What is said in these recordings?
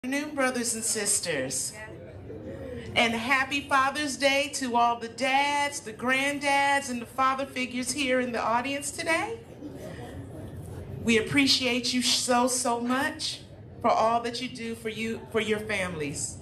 Good afternoon, brothers and sisters. And happy Father's Day to all the dads, the granddads, and the father figures here in the audience today. We appreciate you so much for all that you do for your families.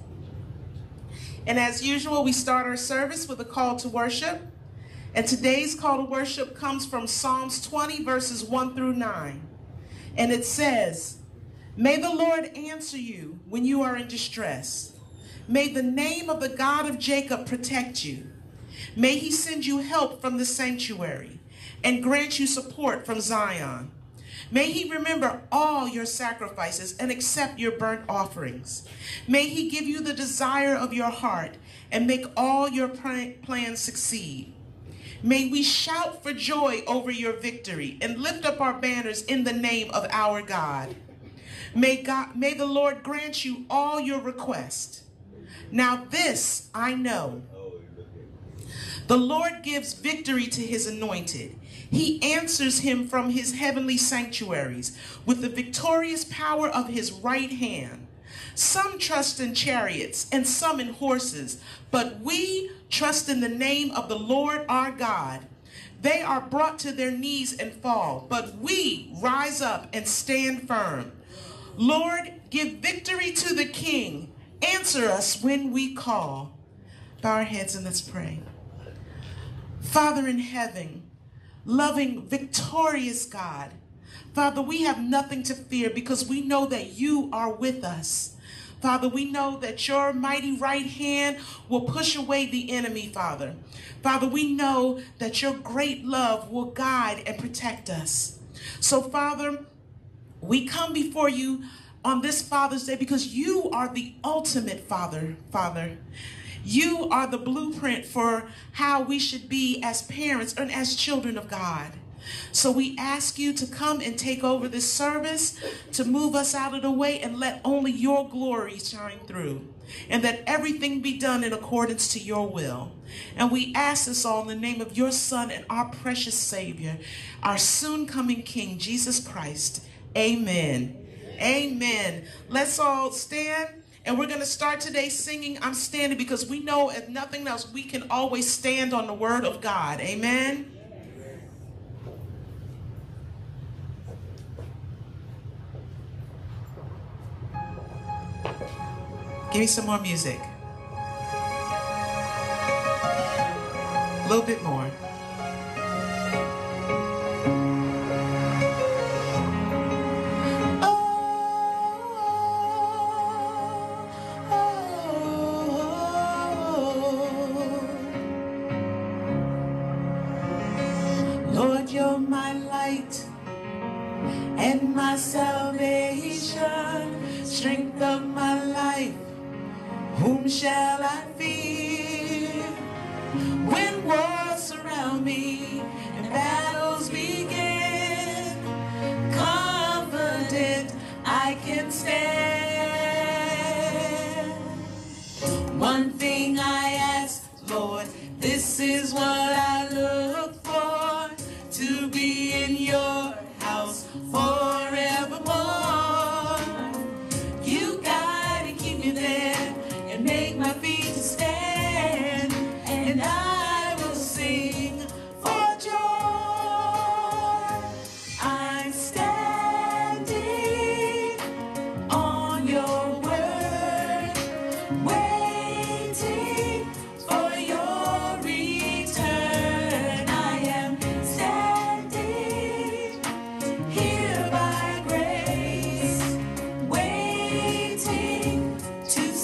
And as usual, we start our service with a call to worship. And today's call to worship comes from Psalms 20, verses 1 through 9. And it says, "May the Lord answer you when you are in distress. May the name of the God of Jacob protect you. May he send you help from the sanctuary and grant you support from Zion. May he remember all your sacrifices and accept your burnt offerings. May he give you the desire of your heart and make all your plans succeed. May we shout for joy over your victory and lift up our banners in the name of our God. May the Lord grant you all your requests. Now this I know. The Lord gives victory to his anointed. He answers him from his heavenly sanctuaries with the victorious power of his right hand. Some trust in chariots and some in horses, but we trust in the name of the Lord our God. They are brought to their knees and fall, but we rise up and stand firm. Lord, give victory to the King. Answer us when we call." Bow our heads and let's pray. Father in heaven, loving, victorious God, Father, we have nothing to fear because we know that you are with us. Father, we know that your mighty right hand will push away the enemy, Father. Father, we know that your great love will guide and protect us. So, Father, we come before you on this Father's Day because you are the ultimate Father. You are the blueprint for how we should be as parents and as children of God. So we ask you to come and take over this service, to move us out of the way and let only your glory shine through, and that everything be done in accordance to your will. And we ask this all in the name of your Son and our precious Savior, our soon coming King, Jesus Christ. Amen. Amen. Let's all stand. And we're going to start today singing "I'm Standing," because we know if nothing else, we can always stand on the word of God. Amen. Give me some more music. A little bit more. Lord, you're my light and my salvation, strength of my life. Whom shall I fear when wars surround me and battles begin? Confident I can stand. One thing I ask, Lord, this is what I look for, to be in your house forevermore. You guide and keep me there and make my feet to stand, and I will sing for joy. I'm standing on your word, waiting for your return. I am standing here by grace, waiting to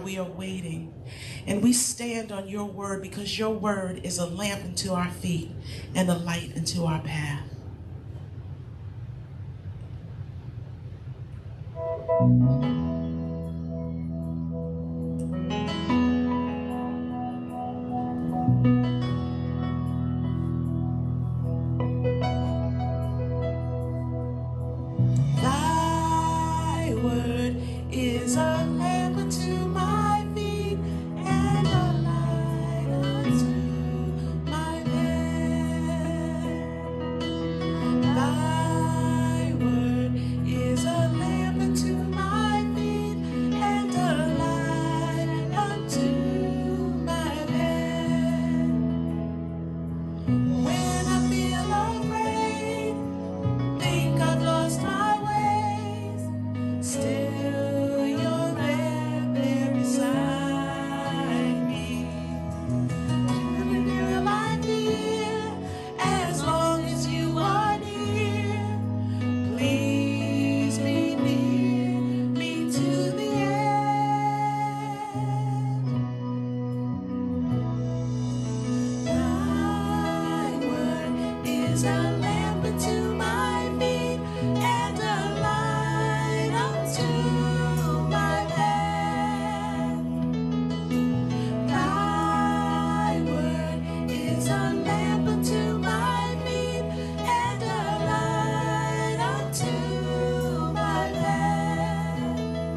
we are waiting. And we stand on your word because your word is a lamp unto our feet and a light unto our path. Thy word is a lamp unto my feet and a light unto my path. Thy word is a lamp unto my feet and a light unto my path. When I feel afraid, think I've lost my ways, still you're there beside me. Will I fear as long as you are near? Please be near me to the end. Thy word is a lamp unto my feet and a light unto my path. Thy word is a lamp unto my feet and a light unto my path.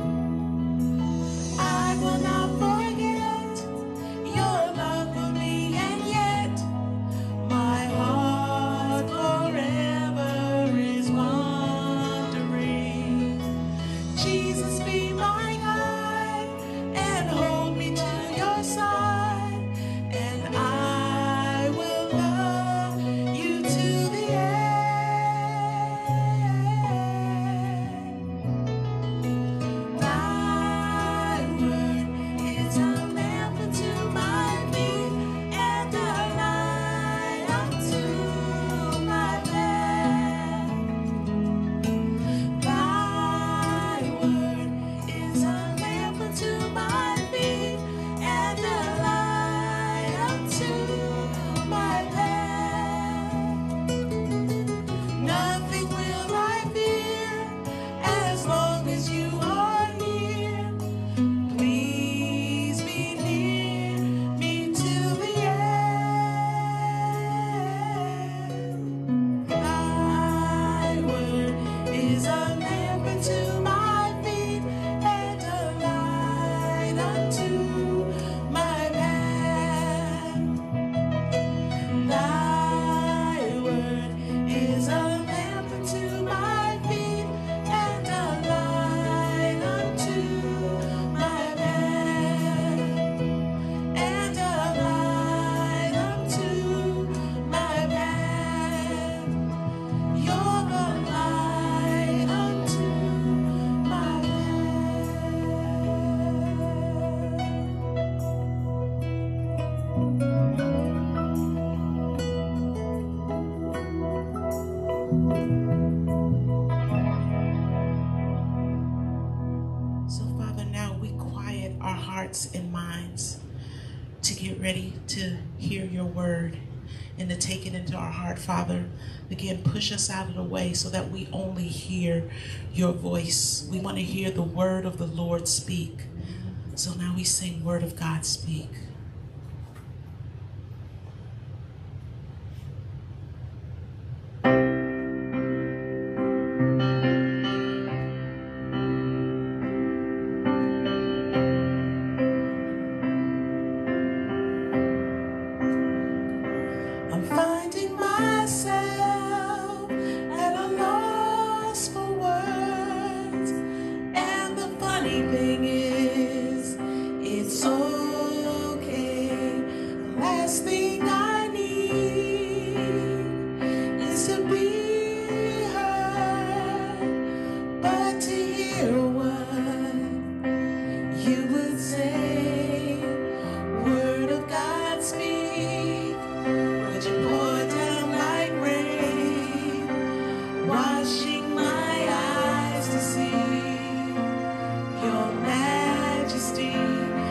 I will not forget your love for me, and yet my heart forever is wandering. Jesus, be my guide and hold me to your side, and I will love you to the end. Thy word is a lamp unto my feet and a light unto my path. Thy word is a lamp unto my feet and a light unto my path. Nothing will I fear as long as you are near. Please be near me till the end. Thy word is a lamp unto my feet and a light unto my path. Thy word is a lamp unto my feet and a light unto my path, and a light unto my path. You're a light unto my So, Father, now we quiet our hearts and minds to get ready to hear your word and to take it into our heart, Father. Again, push us out of the way so that we only hear your voice. We want to hear the word of the Lord speak. So now we sing, Word of God, speak. I'm finding myself at a loss for words, and the funny thing is, it's okay. The last thing I need is to be heard, but to hear what you would say. Word of God, speak. Would you pour down like rain, washing my eyes to see your majesty?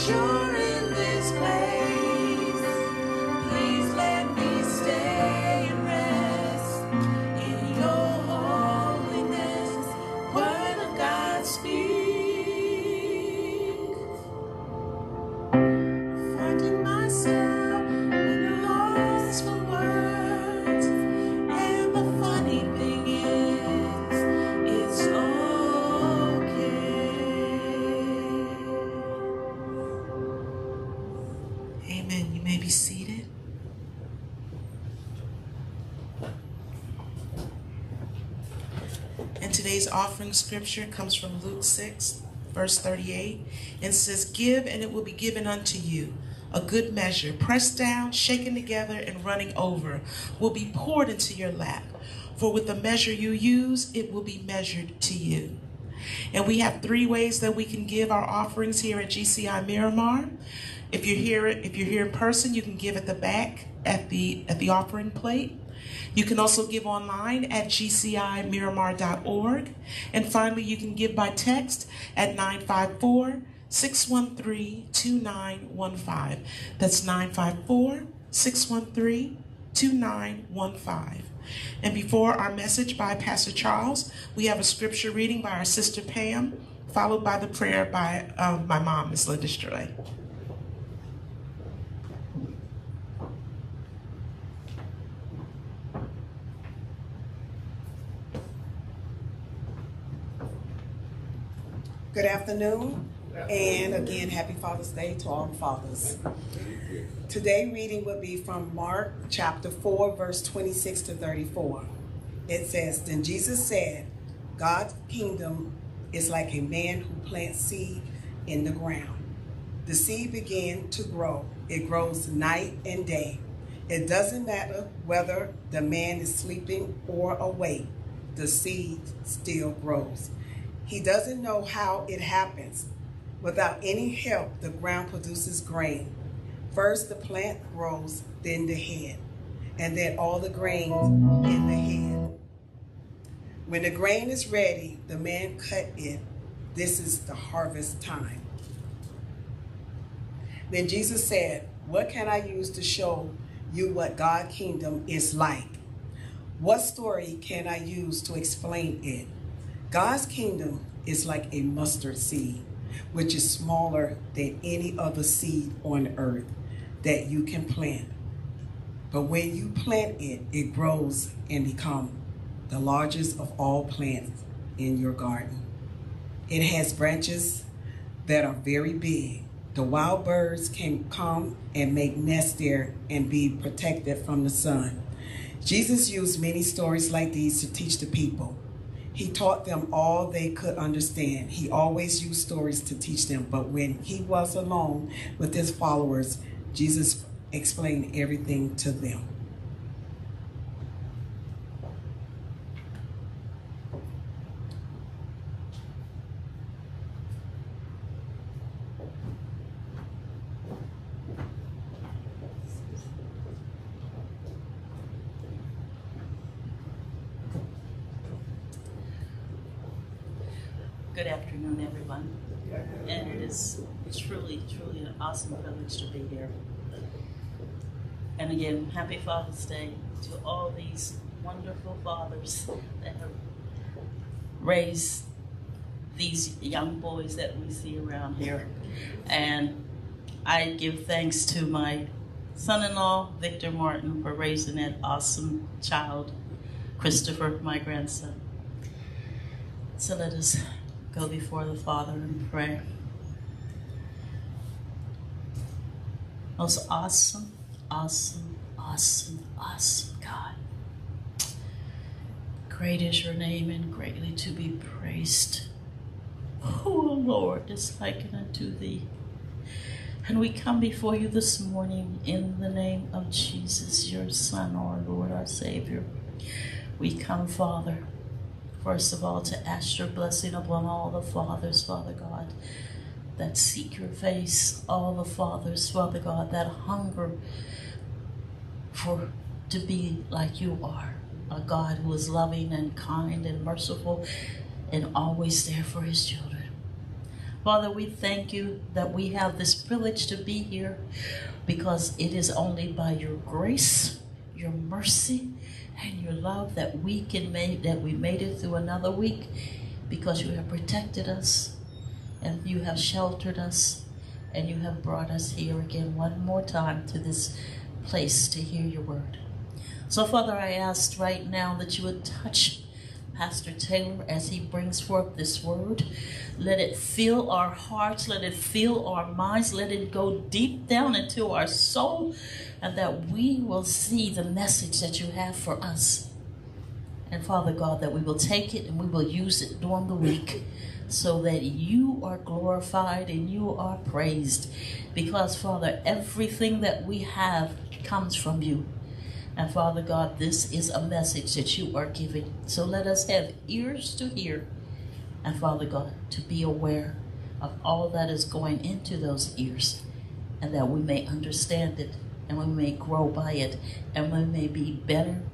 You're in this place. Please let me stay and rest in your holiness. Word of God speak. Finding myself lost for words. And the funny thing is, it's okay. Amen. You may be seated. And today's offering scripture comes from Luke 6, verse 38, and says, "Give, and it will be given unto you. A good measure, pressed down, shaken together, and running over, will be poured into your lap. For with the measure you use, it will be measured to you." And we have 3 ways that we can give our offerings here at GCI Miramar. If you're here in person, you can give at the back at the offering plate. You can also give online at gcimiramar.org. And finally, you can give by text at 954-613-2915. That's 954-613-2915. And before our message by Pastor Charles, we have a scripture reading by our sister Pam, followed by the prayer by my mom, Miss Linda Stray. Good afternoon, and again, happy Father's Day to all the fathers. Today reading will be from Mark chapter 4, verse 26 to 34. It says, "Then Jesus said, God's kingdom is like a man who plants seed in the ground. The seed began to grow. It grows night and day. It doesn't matter whether the man is sleeping or awake, the seed still grows. He doesn't know how it happens. Without any help, the ground produces grain. First the plant grows, then the head, and then all the grain in the head. When the grain is ready, the man cut it. This is the harvest time." Then Jesus said, "What can I use to show you what God's kingdom is like? What story can I use to explain it? God's kingdom is like a mustard seed, which is smaller than any other seed on earth that you can plant. But when you plant it, it grows and becomes the largest of all plants in your garden. It has branches that are very big. The wild birds can come and make nests there and be protected from the sun." Jesus used many stories like these to teach the people. He taught them all they could understand. He always used stories to teach them, but when he was alone with his followers, Jesus explained everything to them. Good afternoon, everyone. And it is truly, truly an awesome privilege to be here. And again, happy Father's Day to all these wonderful fathers that have raised these young boys that we see around here. And I give thanks to my son-in-law, Victor Martin, for raising that awesome child, Christopher, my grandson. So let us go before the Father and pray. Most awesome, awesome, awesome, awesome God. Great is your name and greatly to be praised. Who, O Lord, is likened unto thee? And we come before you this morning in the name of Jesus, your Son, our Lord, our Savior. We come, Father, first of all, to ask your blessing upon all the fathers, Father God, that seek your face, all the fathers, Father God, that hunger to be like you are, a God who is loving and kind and merciful and always there for his children. Father, we thank you that we have this privilege to be here because it is only by your grace, your mercy, and your love that we made it through another week, because you have protected us and you have sheltered us and you have brought us here again one more time to this place to hear your word. So Father, I ask right now that you would touch Pastor Taylor as he brings forth this word. Let it fill our hearts, let it fill our minds, let it go deep down into our soul, and that we will see the message that you have for us. And Father God, that we will take it and we will use it during the week so that you are glorified and you are praised. Because Father, everything that we have comes from you. And Father God, this is a message that you are giving. So let us have ears to hear. And Father God, to be aware of all that is going into those ears. And that we may understand it. And we may grow by it. And we may be better,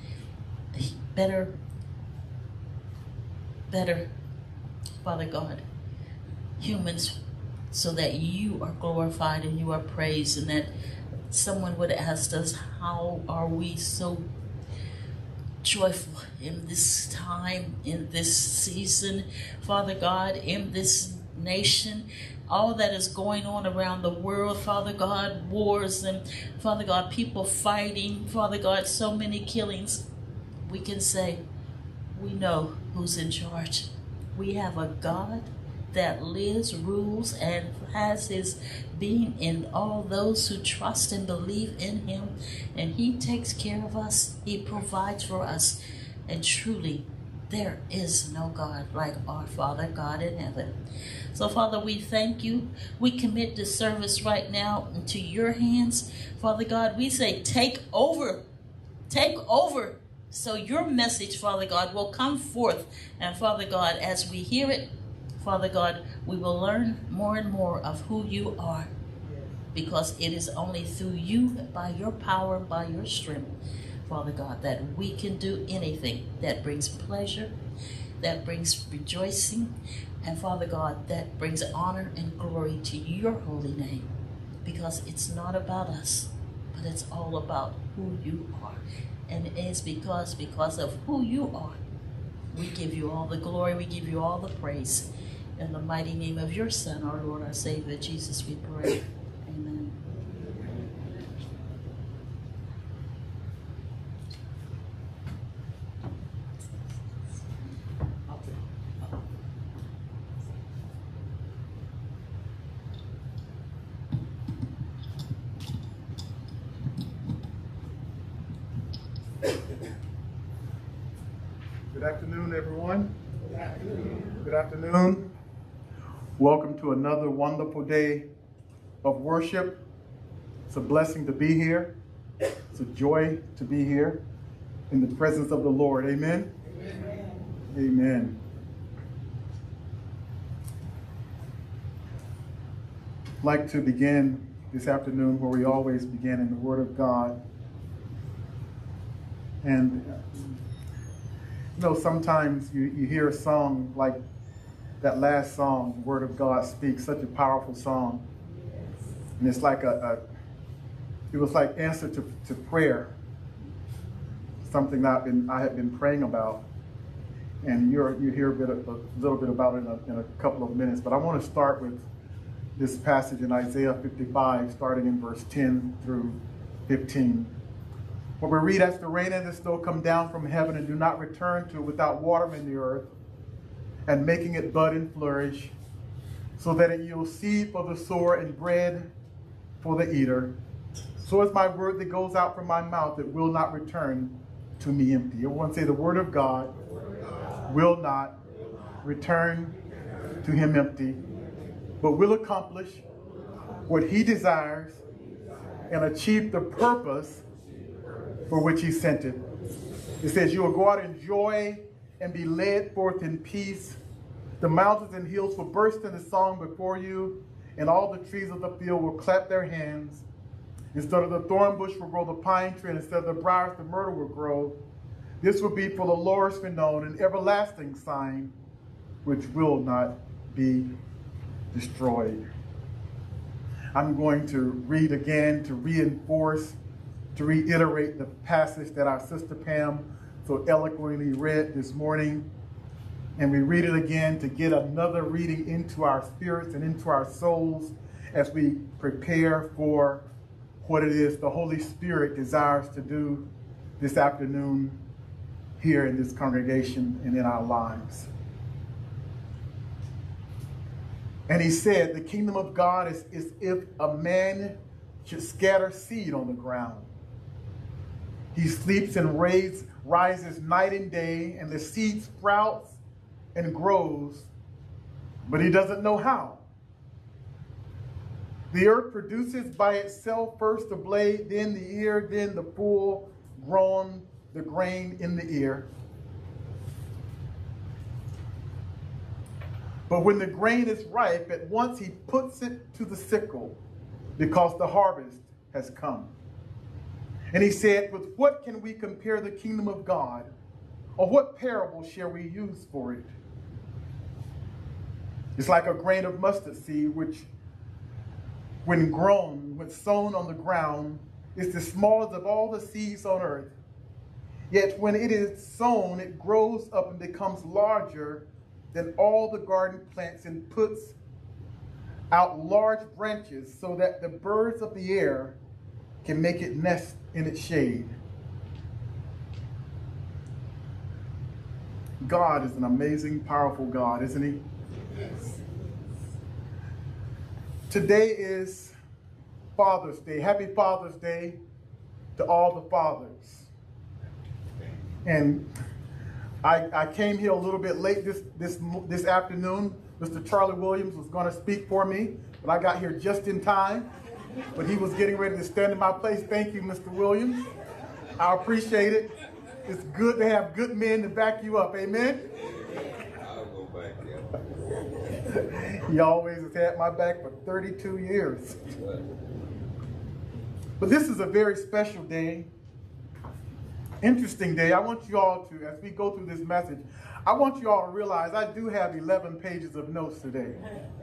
Father God, humans, so that you are glorified and you are praised. And that someone would ask us, how are we so joyful in this time, in this season, Father God, in this nation, all that is going on around the world, Father God, wars and, Father God, people fighting, Father God, so many killings. We can say, we know who's in charge. We have a God that lives, rules, and has his being in all those who trust and believe in him. And he takes care of us. He provides for us. And truly, there is no God like our Father God in heaven. So, Father, we thank you. We commit this service right now into your hands. Father God, we say, take over. Take over. So your message, Father God, will come forth. And Father God, as we hear it, Father God, we will learn more and more of who you are, because it is only through you, by your power, by your strength, Father God, that we can do anything that brings pleasure, that brings rejoicing, and Father God, that brings honor and glory to your holy name, because it's not about us, but it's all about who you are. And it is because of who you are, we give you all the glory, we give you all the praise. In the mighty name of your Son, our Lord, our Savior, Jesus, we pray. Amen. Good afternoon, everyone. Good afternoon. Good afternoon. Welcome to another wonderful day of worship. It's a blessing to be here. It's a joy to be here in the presence of the Lord. Amen? Amen. Amen. I'd like to begin this afternoon where we always begin, in the Word of God. And you know, sometimes you hear a song like that last song, The Word of God Speaks, such a powerful song. And it's like it was like answer to prayer, something that I had been praying about. And you hear a little bit about it in a couple of minutes. But I want to start with this passage in Isaiah 55, starting in verse 10 through 15. Where we read, as the rain and the snow come down from heaven and do not return to it without watering the earth and making it bud and flourish, so that it yields seed for the sower and bread for the eater, so is my word that goes out from my mouth, that will not return to me empty. Everyone say, the word of God will not return to him empty, but will accomplish what he desires and achieve the purpose for which he sent it. It says, you will go out in joy and be led forth in peace. The mountains and hills will burst into song before you, and all the trees of the field will clap their hands. Instead of the thorn bush will grow the pine tree, and instead of the briars the myrtle will grow. This will be for the Lord's renown, an everlasting sign which will not be destroyed. I'm going to read again to reinforce, to reiterate the passage that our sister Pam so eloquently read this morning. And we read it again to get another reading into our spirits and into our souls as we prepare for what it is the Holy Spirit desires to do this afternoon here in this congregation and in our lives. And he said, the kingdom of God is if a man should scatter seed on the ground. He sleeps and rises night and day, and the seed sprouts and grows, but he doesn't know how. The earth produces by itself first the blade, then the ear, then the full grown, the grain in the ear. But when the grain is ripe, at once he puts it to the sickle, because the harvest has come. And he said, with what can we compare the kingdom of God? Or what parable shall we use for it? It's like a grain of mustard seed, which when grown, when sown on the ground, is the smallest of all the seeds on earth. Yet when it is sown, it grows up and becomes larger than all the garden plants and puts out large branches so that the birds of the air can make it nest in its shade. God is an amazing, powerful God, isn't he? Yes. Today is Father's Day. Happy Father's Day to all the fathers. And I came here a little bit late this afternoon. Mr. Charlie Williams was going to speak for me, but I got here just in time. But he was getting ready to stand in my place. Thank you, Mr. Williams. I appreciate it. It's good to have good men to back you up. Amen? I'll go back there. He always has had my back for 32 years. But this is a very special day. Interesting day. I want you all to, as we go through this message, I want you all to realize I do have 11 pages of notes today.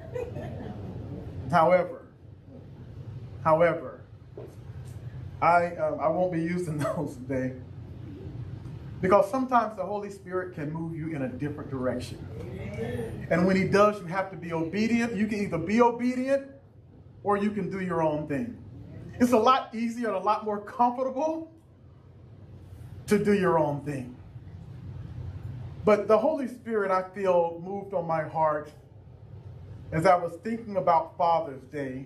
However, I won't be using those today, because sometimes the Holy Spirit can move you in a different direction. And when he does, you have to be obedient. You can either be obedient or you can do your own thing. It's a lot easier and a lot more comfortable to do your own thing. But the Holy Spirit, I feel, moved on my heart as I was thinking about Father's Day.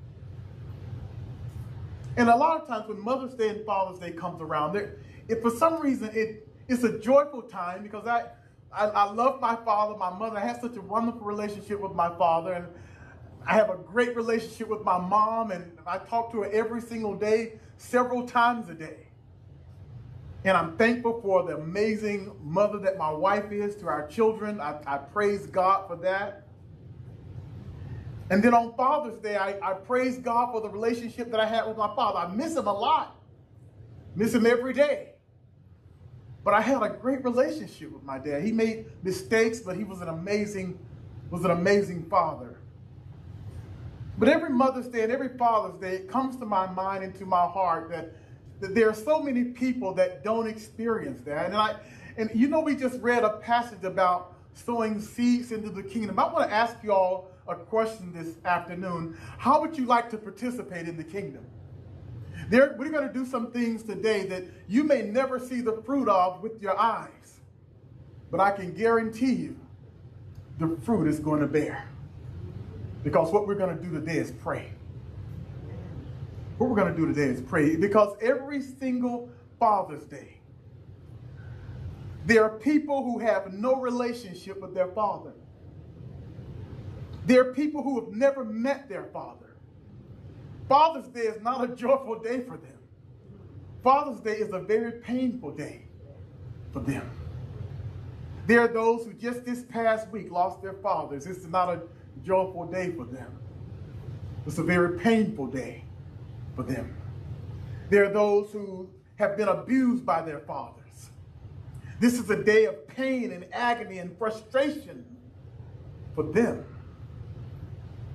And a lot of times when Mother's Day and Father's Day comes around, if for some reason it's a joyful time, because I love my father, my mother. I have such a wonderful relationship with my father, and I have a great relationship with my mom, and I talk to her every single day, several times a day. And I'm thankful for the amazing mother that my wife is to our children. I praise God for that. And then on Father's Day, I praise God for the relationship that I had with my father. I miss him a lot. Miss him every day. But I had a great relationship with my dad. He made mistakes, but he was an amazing father. But every Mother's Day and every Father's Day, it comes to my mind and to my heart that there are so many people that don't experience that. And you know, we just read a passage about sowing seeds into the kingdom. I want to ask you all a question this afternoon. How would you like to participate in the kingdom? We're going to do some things today that you may never see the fruit of with your eyes. But I can guarantee you the fruit is going to bear. Because what we're going to do today is pray. What we're going to do today is pray. Because every single Father's Day, there are people who have no relationship with their father. There are people who have never met their father. Father's Day is not a joyful day for them. Father's Day is a very painful day for them. There are those who just this past week lost their fathers. This is not a joyful day for them. It's a very painful day for them. There are those who have been abused by their fathers. This is a day of pain and agony and frustration for them.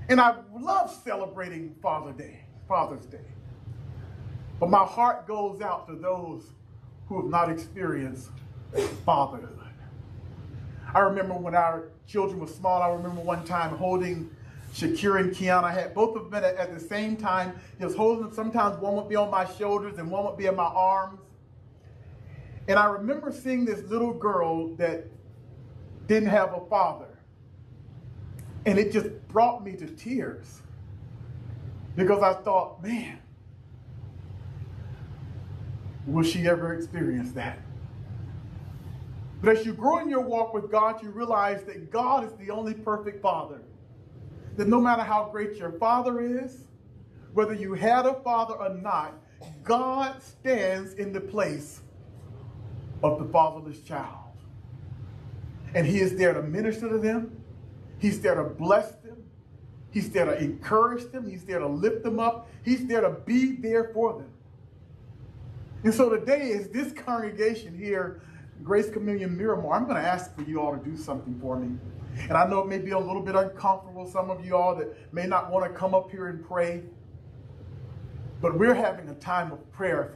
And I love celebrating Father's Day. But my heart goes out to those who have not experienced fatherhood. I remember when our children were small, I remember one time holding Ccli and Kiana. I had both of them at the same time. He was holding them. Sometimes one would be on my shoulders and one would be in my arms. And I remember seeing this little girl that didn't have a father. And it just brought me to tears. Because I thought, man, will she ever experience that? But as you grow in your walk with God, you realize that God is the only perfect father. That no matter how great your father is, whether you had a father or not, God stands in the place of the fatherless child. And he is there to minister to them. He's there to bless them. He's there to encourage them. He's there to lift them up. He's there to be there for them. And so today, as this congregation here, Grace Communion Miramar, I'm going to ask for you all to do something for me. And I know it may be a little bit uncomfortable, some of you all that may not want to come up here and pray. But we're having a time of prayer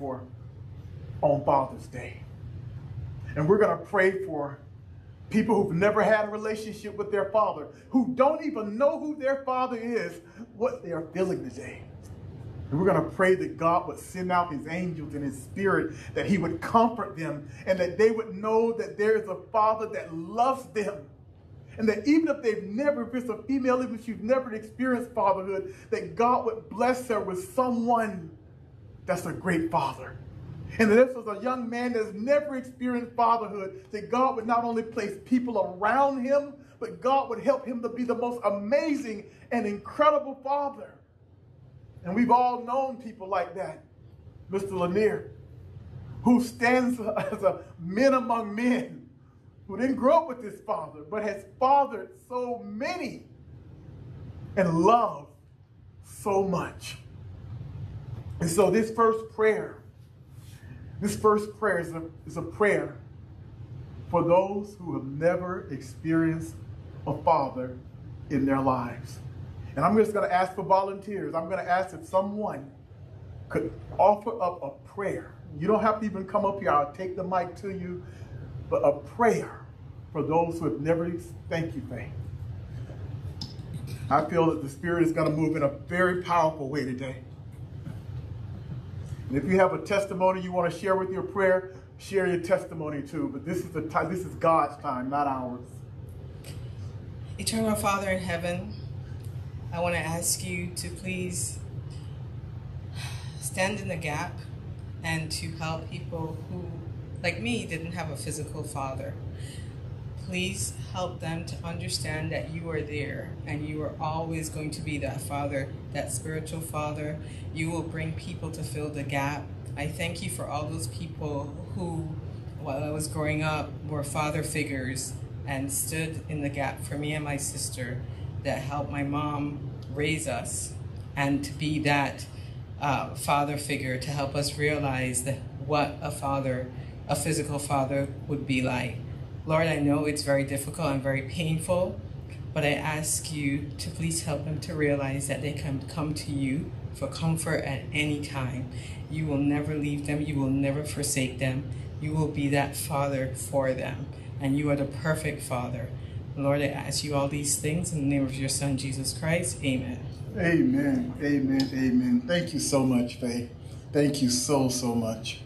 on Father's Day. And we're going to pray for people who've never had a relationship with their father, who don't even know who their father is, what they are feeling today. And we're going to pray that God would send out his angels and his spirit, that he would comfort them, and that they would know that there is a father that loves them. And that even if they've never, if it's a female, even if she's never experienced fatherhood, that God would bless her with someone that's a great father. And that if there's a young man that's never experienced fatherhood, that God would not only place people around him, but God would help him to be the most amazing and incredible father. And we've all known people like that. Mr. Lanier, who stands as a man among men, who didn't grow up with his father, but has fathered so many and loved so much. And so this first prayer is a prayer for those who have never experienced a father in their lives. And I'm just going to ask for volunteers. I'm going to ask if someone could offer up a prayer. You don't have to even come up here. I'll take the mic to you. But a prayer for those who have never, thank you, Faye. I feel that the Spirit is going to move in a very powerful way today. And if you have a testimony you want to share with your prayer, share your testimony too. But this is this is God's time, not ours. Eternal Father in heaven, I want to ask you to please stand in the gap and to help people who, like me, didn't have a physical father. Please help them to understand that you are there and you are always going to be that father, that spiritual father. You will bring people to fill the gap. I thank you for all those people who, while I was growing up, were father figures and stood in the gap for me and my sister, that helped my mom raise us, and to be that father figure to help us realize that what a physical father would be like. Lord, I know it's very difficult and very painful, but I ask you to please help them to realize that they can come to you for comfort at any time. You will never leave them. You will never forsake them. You will be that father for them, and you are the perfect father. Lord, I ask you all these things in the name of your Son, Jesus Christ. Amen. Amen. Amen. Amen. Thank you so much, Faye. Thank you so, so much.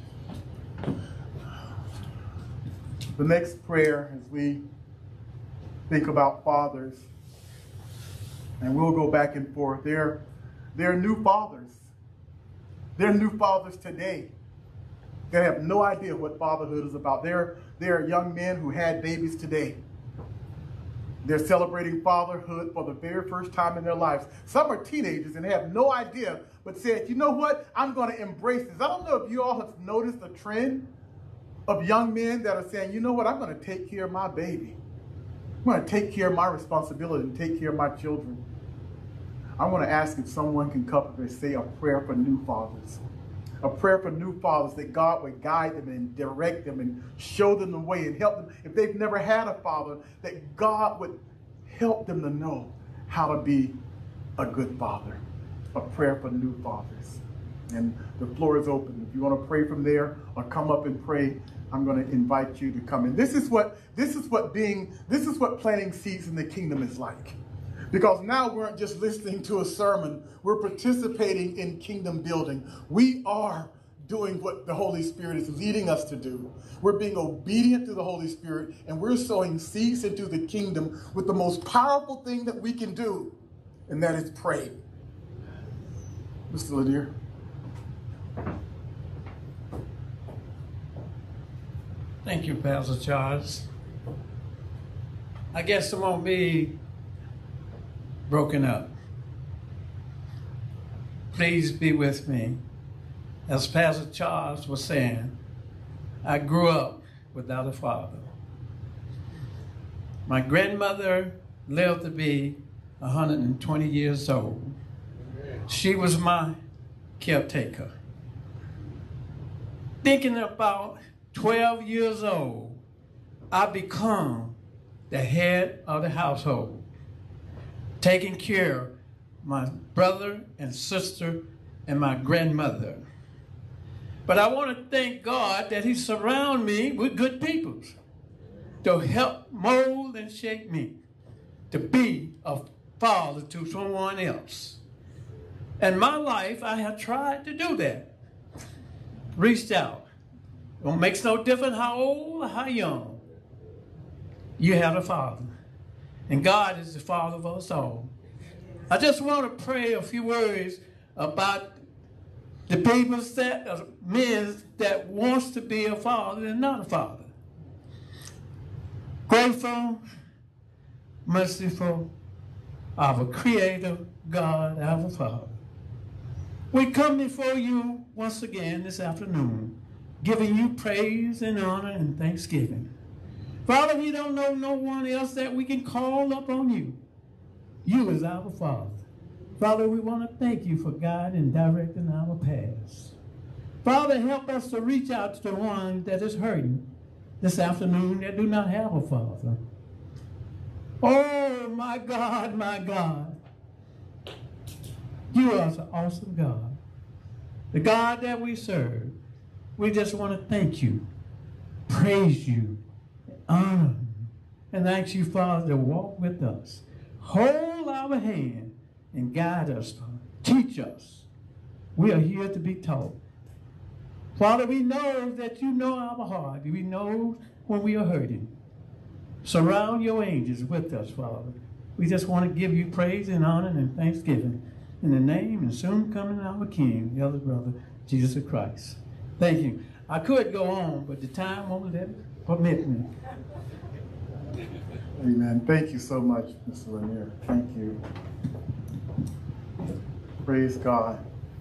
The next prayer, as we think about fathers, and we'll go back and forth, they're new fathers. They're new fathers today. They have no idea what fatherhood is about. They're young men who had babies today. They're celebrating fatherhood for the very first time in their lives. Some are teenagers and have no idea, but said, you know what? I'm going to embrace this. I don't know if you all have noticed a trend of young men that are saying, you know what? I'm going to take care of my baby. I'm going to take care of my responsibility and take care of my children. I want to ask if someone can come up and say a prayer for new fathers. A prayer for new fathers, that God would guide them and direct them and show them the way and help them. If they've never had a father, that God would help them to know how to be a good father, a prayer for new fathers. And the floor is open. If you want to pray from there or come up and pray, I'm going to invite you to come in. This is what planting seeds in the kingdom is like. Because now we aren't just listening to a sermon, we're participating in kingdom building. We are doing what the Holy Spirit is leading us to do. We're being obedient to the Holy Spirit, and we're sowing seeds into the kingdom with the most powerful thing that we can do, and that is pray. Mr. Lanier. Thank you, Pastor Charles. I guess it won't be broken up. Please be with me. As Pastor Charles was saying, I grew up without a father. My grandmother lived to be 120 years old. She was my caretaker. Thinking about 12 years old, I become the head of the household, taking care of my brother and sister and my grandmother. But I want to thank God that he surrounded me with good people to help mold and shape me to be a father to someone else. In my life, I have tried to do that. Reached out. It makes no difference how old or how young. You have a father. And God is the father of us all. I just want to pray a few words about the people that, men that wants to be a father and not a father. Grateful, merciful, our Creator, God, our Father. We come before you once again this afternoon, giving you praise and honor and thanksgiving. Father, we don't know no one else that we can call upon you. You is our Father. Father, we want to thank you for guiding and directing our paths. Father, help us to reach out to the one that is hurting this afternoon that do not have a father. Oh, my God, my God. You are an awesome God. The God that we serve. We just want to thank you, praise you, honor you, and ask you, Father, to walk with us. Hold our hand and guide us, Father. Teach us. We are here to be taught. Father, we know that you know our heart. We know when we are hurting. Surround your angels with us, Father. We just want to give you praise and honor and thanksgiving in the name and soon coming our King, the other brother, Jesus Christ. Thank you. I could go on, but the time won't permit me. Amen. Thank you so much, Mr. Lanier. Thank you. Praise God.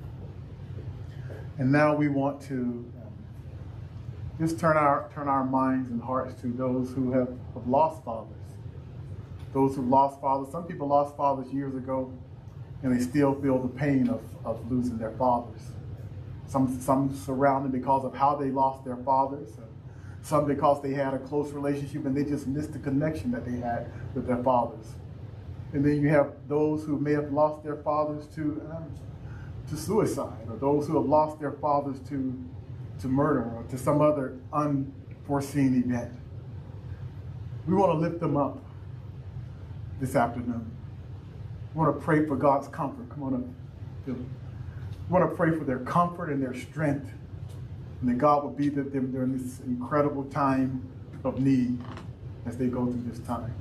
And now we want to just turn our minds and hearts to those who have lost fathers. Those who lost fathers. Some people lost fathers years ago, and they still feel the pain of losing their fathers. Some surrounded because of how they lost their fathers. Some because they had a close relationship and they just missed the connection that they had with their fathers. And then you have those who may have lost their fathers to suicide, or those who have lost their fathers to murder or to some other unforeseen event. We want to lift them up this afternoon. We want to pray for God's comfort. Come on up, Philip. We want to pray for their comfort and their strength, and that God will be with them during this incredible time of need as they go through this time.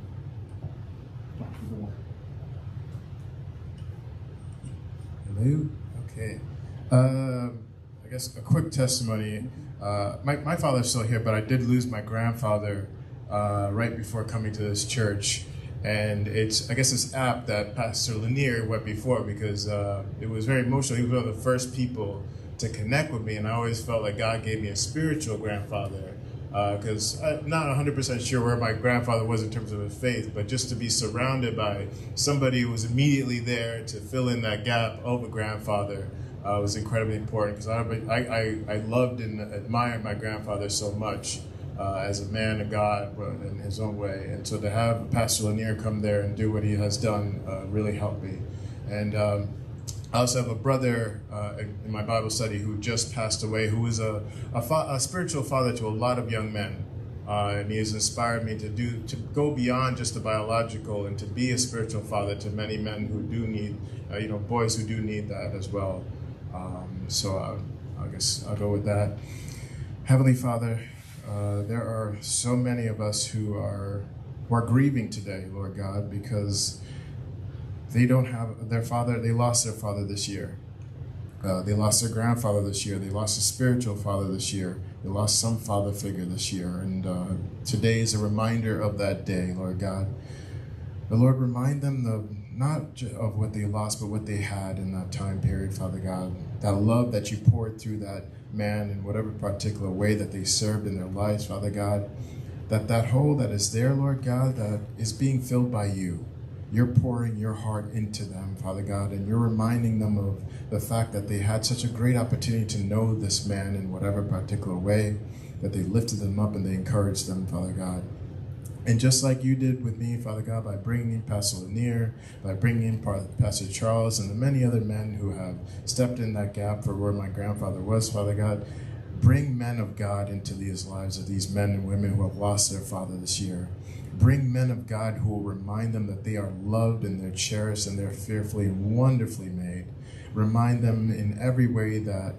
Hello? Okay. I guess a quick testimony. My father's still here, but I did lose my grandfather right before coming to this church. And it's, I guess, this app that Pastor Lanier went before, because it was very emotional. He was one of the first people to connect with me, and I always felt like God gave me a spiritual grandfather, because I'm not 100% sure where my grandfather was in terms of his faith, but just to be surrounded by somebody who was immediately there to fill in that gap of a grandfather was incredibly important, because I loved and admired my grandfather so much. as a man of God in his own way. And so to have Pastor Lanier come there and do what he has done really helped me. And I also have a brother in my Bible study who just passed away, who is a spiritual father to a lot of young men. And he has inspired me to go beyond just the biological and to be a spiritual father to many men who do need, boys who do need that as well. So I guess I'll go with that. Heavenly Father, there are so many of us who are grieving today, Lord God, because they don't have their father. They lost their father this year. They lost their grandfather this year. They lost a spiritual father this year. They lost some father figure this year. And today is a reminder of that day, Lord God. The Lord, remind them not of what they lost, but what they had in that time period, Father God. That love that you poured through that man in whatever particular way that they served in their lives, Father God. That hole that is there, Lord God, that is being filled by you. You're pouring your heart into them, Father God, and you're reminding them of the fact that they had such a great opportunity to know this man in whatever particular way, that they lifted them up and they encouraged them, Father God. And just like you did with me, Father God, by bringing in Pastor Lanier, by bringing in Pastor Charles, and the many other men who have stepped in that gap for where my grandfather was, Father God, bring men of God into these lives of these men and women who have lost their father this year. Bring men of God who will remind them that they are loved and they're cherished and they're fearfully and wonderfully made. Remind them in every way that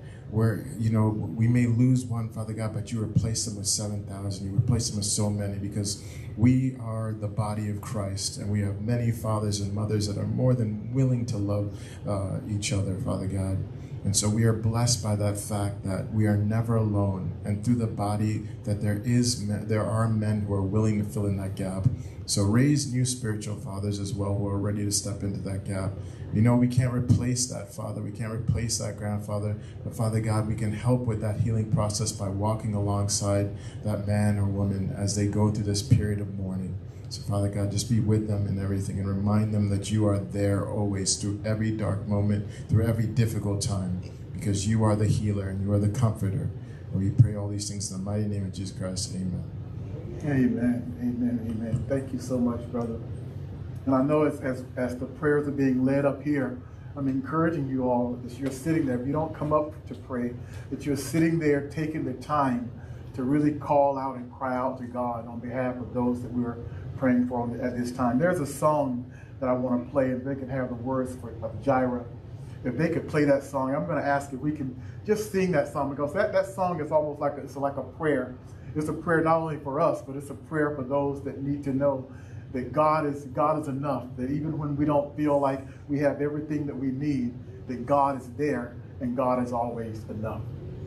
we may lose one, Father God, but you replace them with 7,000. You replace them with so many, because we are the body of Christ, and we have many fathers and mothers that are more than willing to love each other, Father God. And so we are blessed by that fact that we are never alone, and through the body that there are men who are willing to fill in that gap. So raise new spiritual fathers as well who are ready to step into that gap. We can't replace that father. We can't replace that grandfather. But Father God, we can help with that healing process by walking alongside that man or woman as they go through this period of mourning. So Father God, just be with them in everything and remind them that you are there always through every dark moment, through every difficult time, because you are the healer and you are the comforter. And we pray all these things in the mighty name of Jesus Christ. Amen. Amen, amen, amen. Thank you so much, brother. And I know as the prayers are being led up here, I'm encouraging you all, as you're sitting there, if you don't come up to pray, that you're sitting there taking the time to really call out and cry out to God on behalf of those that we're praying for at this time. There's a song that I want to play, if they can have the words of Jireh. If they could play that song, I'm going to ask if we can just sing that song, because that song is almost like a prayer. It's a prayer not only for us, but it's a prayer for those that need to know that God is enough, that even when we don't feel like we have everything that we need, that God is there and God is always enough.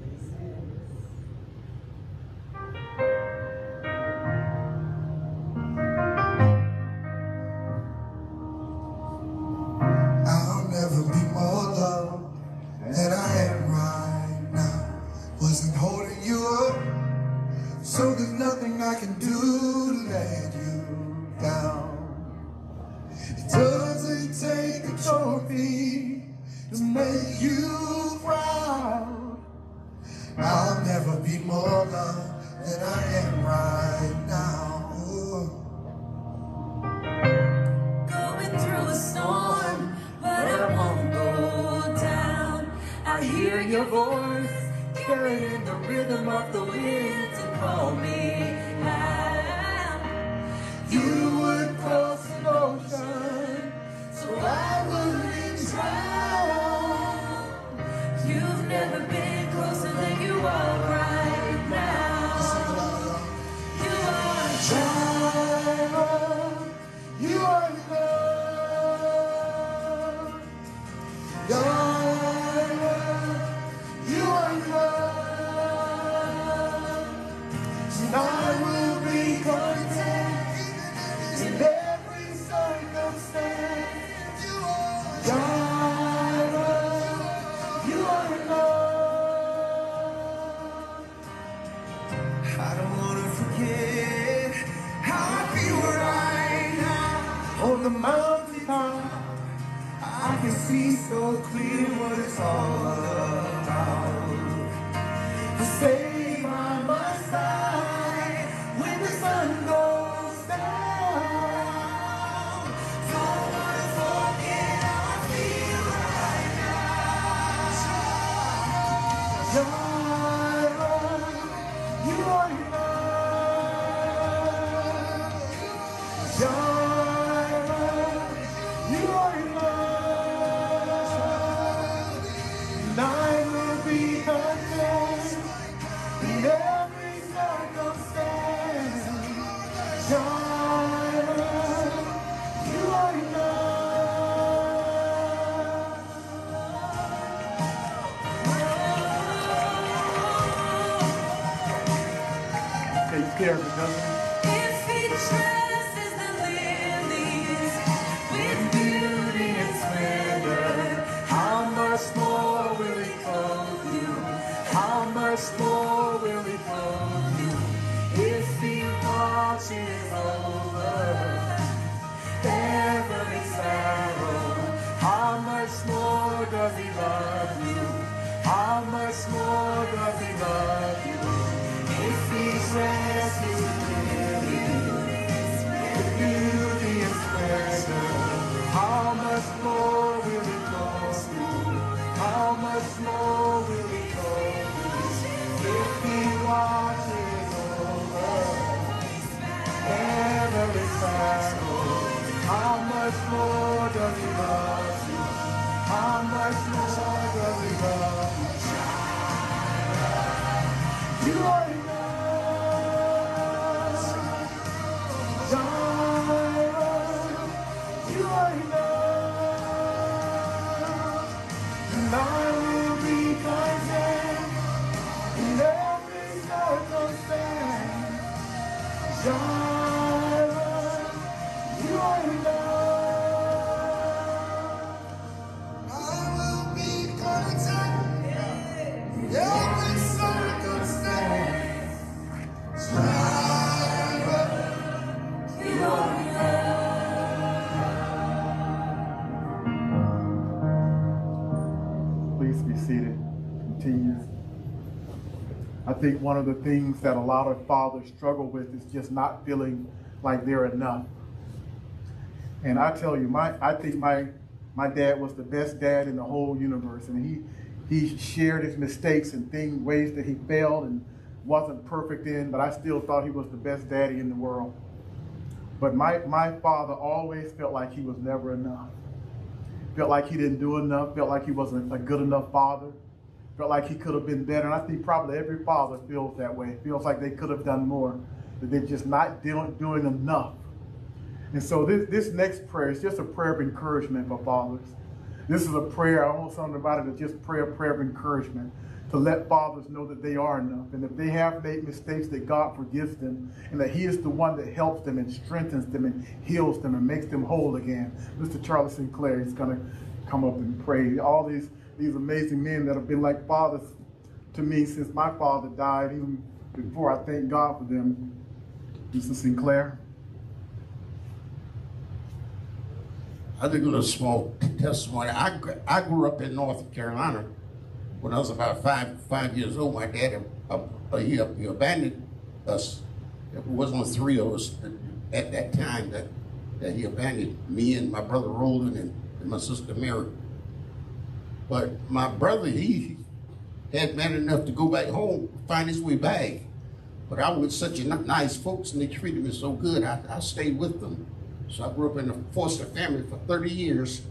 I'll never be more loved than I am right now. Wasn't holding you up, so there's nothing I can do to let you down. It doesn't take a trophy to make you proud. I'll never be more loved than I am right now. Going through a storm, but I won't go down. I hear your voice carrying the rhythm of the wind to call me out. You would cross an ocean, so I wouldn't drown. You've never been closer than you are right now. You are Jireh, you are enough. Jireh, you are enough. And I will be content in every circumstance. Jireh, you are enough. I don't want to forget how I feel right now on the mountaintop. I can see so clear what it's all about. To stay by my side are enough. And I will be content in every circumstance. Child, you are enough. Takes care of it, doesn't it? If he dresses the lilies with beauty and splendor, how much more will he clothe you? How much more will he clothe you? If he watches over every sparrow, how much more does he love you? How much more does he love you? If he dresses beauty and splendor, how much more will he clothe you? How much more will he clothe you? If he watches over every sparrow, how much more does he love you? How much more does he love you? You are enough. You are enough. And I will be content in every circumstance. Jireh, you are enough. I will be content in every circumstance. Jireh, you are Please be seated. Continue. I think one of the things that a lot of fathers struggle with is just not feeling like they're enough. And I tell you, I think my dad was the best dad in the whole universe, and he shared his mistakes and ways that he failed and wasn't perfect in, but I still thought he was the best daddy in the world. But my father always felt like he was never enough. Felt like he didn't do enough, felt like he wasn't a good enough father, felt like he could have been better. And I think probably every father feels that way. Feels like they could have done more, that they're just not doing enough. And so this next prayer is just a prayer of encouragement for fathers. This is a prayer, I want something about it, to just pray a prayer of encouragement, to let fathers know that they are enough. And if they have made mistakes, that God forgives them, and that he is the one that helps them and strengthens them and heals them and makes them whole again. Mr. Charlie Sinclair is going to come up and pray. All these amazing men that have been like fathers to me since my father died, even before. I thank God for them. Mr. Sinclair. I think a little small testimony. I grew up in North Carolina. When I was about five years old, my dad he abandoned us. There was only three of us at that time that he abandoned me and my brother Roland and my sister Mary. But my brother, he had man enough to go back home, find his way back. But I was with such a nice folks, and they treated me so good, I stayed with them. So I grew up in a foster family for 30 years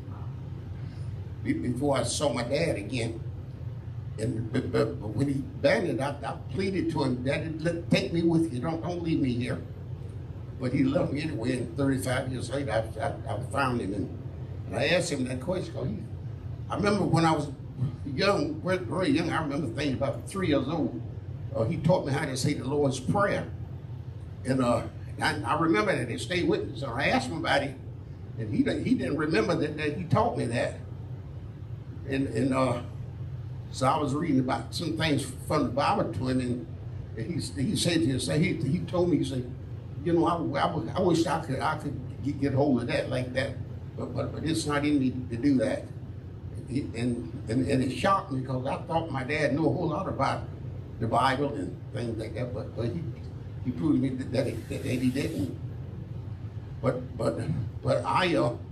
before I saw my dad again. And but when he abandoned, I pleaded to him, Daddy, take me with you. Don't leave me here. But he left me anyway, and 35 years later, I found him. And I asked him that question. I remember when I was young, very young, I remember things about 3 years old. He taught me how to say the Lord's Prayer. And I remember that. It stayed with me. So I asked him about it, and he didn't remember that he taught me that. And so I was reading about some things from the Bible to him, and he said to us, he told me, he said, you know, I wish I could get hold of that like that, but it's not in me to do that. And it shocked me because I thought my dad knew a whole lot about the Bible and things like that, but he proved to me that he didn't. But I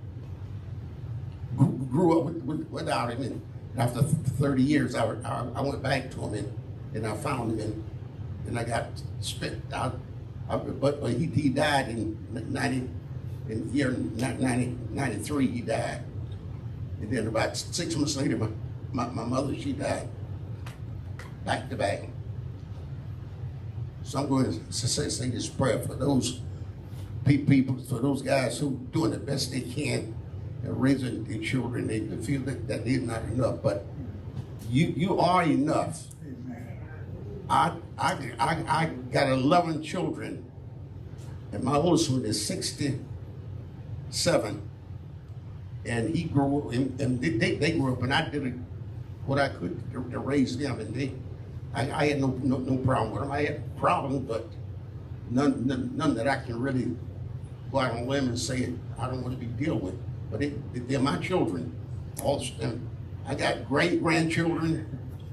grew up without him, and after 30 years, I went back to him and I found him, and I got spit out. But he died in In the year 93, he died. And then about 6 months later, my mother, she died. Back to back. So I'm going to say this prayer for those people, for those guys who are doing the best they can and raising their children. They feel that they're not enough, but you are enough. I got 11 children, and my oldest one is 67, and he grew up, and they grew up, and I did what I could to raise them, and I had no problem with them. I had problems, but none that I can really go out on a limb and say I don't want to be dealt with. But they're my children. I got grandchildren,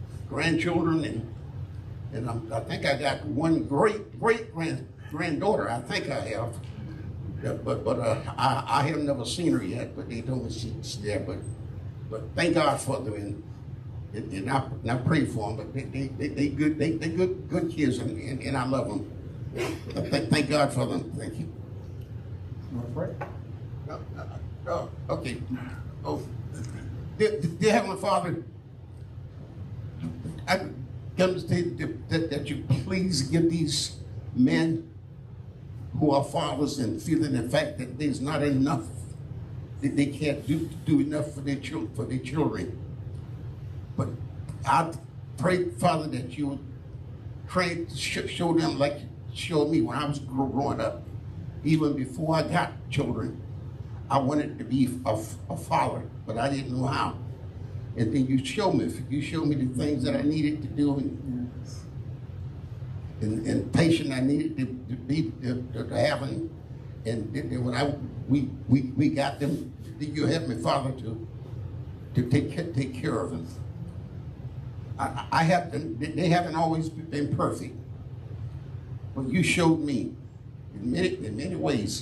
and I think I got one great granddaughter. I think I have, but I have never seen her yet. But they told me she's there. But thank God for them, and I pray for them. But they good kids, and I love them. Thank God for them. Thank you. You want to pray? Okay. Oh, dear Heavenly Father, I come to say that you please give these men who are fathers and feeling the fact that there's not enough, that they can't do enough for their children. But I pray, Father, that you would show them like you showed me when I was growing up. Even before I got children, I wanted to be a father, but I didn't know how. And then you showed me the things that I needed to do, and patient I needed to be to have, and then when we got them, you helped me, Father, to take care of them. They haven't always been perfect, but you showed me in many ways.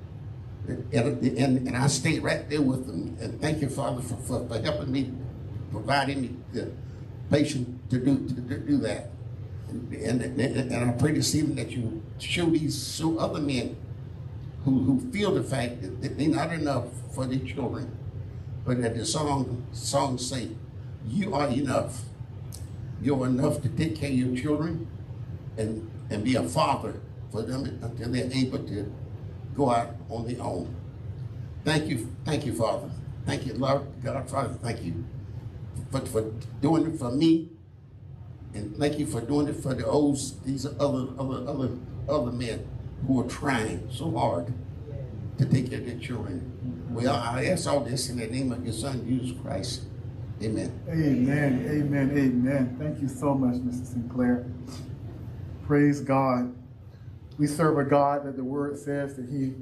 And I stayed right there with them. And thank you, Father, for helping me, providing me the patience to do that. And I pray this evening that you show other men who feel the fact that they're not enough for their children, but that the songs say, you are enough. You're enough to take care of your children and be a father for them until they're able to go out on their own. Thank you, Father. Thank you, Lord God, Father. Thank you for doing it for me, and thank you for doing it for these other men who are trying so hard to take care of their children. Well, I ask all this in the name of your Son, Jesus Christ. Amen. Amen. Amen. Amen. Thank you so much, Mr. Sinclair. Praise God. We serve a God that the Word says that He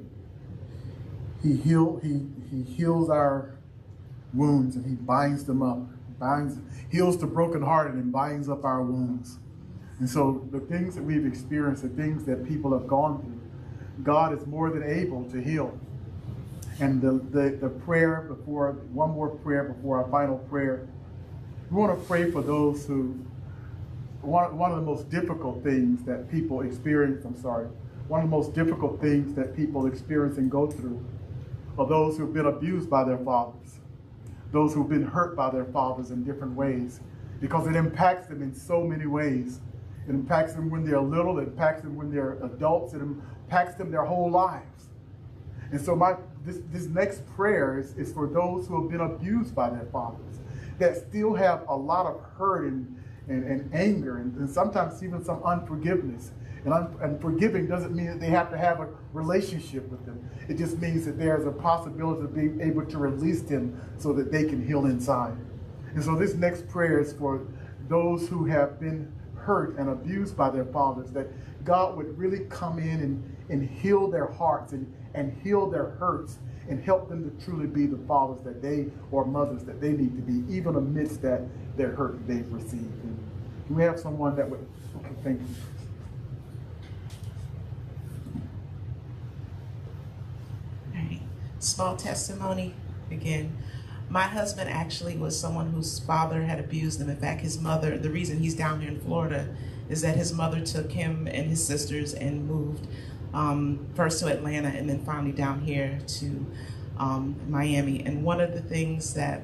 heals our wounds and He binds them up. Heals the brokenhearted and binds up our wounds. And so the things that we've experienced, the things that people have gone through, God is more than able to heal. And the prayer before, one more prayer before our final prayer, we want to pray for those who, one of the most difficult things that people experience, one of the most difficult things that people experience and go through are those who've been abused by their fathers, those who've been hurt by their fathers in different ways, because it impacts them in so many ways. It impacts them when they're little, it impacts them when they're adults, it impacts them their whole lives. And so this next prayer is for those who have been abused by their fathers, that still have a lot of hurt and anger and sometimes even some unforgiveness. And forgiving doesn't mean that they have to have a relationship with them. It just means that there's a possibility of being able to release them so that they can heal inside. And so this next prayer is for those who have been hurt and abused by their fathers, that God would really come in and heal their hearts and heal their hurts and help them to truly be the fathers that they, or mothers that they need to be, even amidst their hurt that they've received. And do we have someone that would, okay, thank you. All right. Small testimony again. My husband actually was someone whose father had abused him. In fact, his mother, the reason he's down here in Florida is that his mother took him and his sisters and moved first to Atlanta and then finally down here to Miami. And one of the things that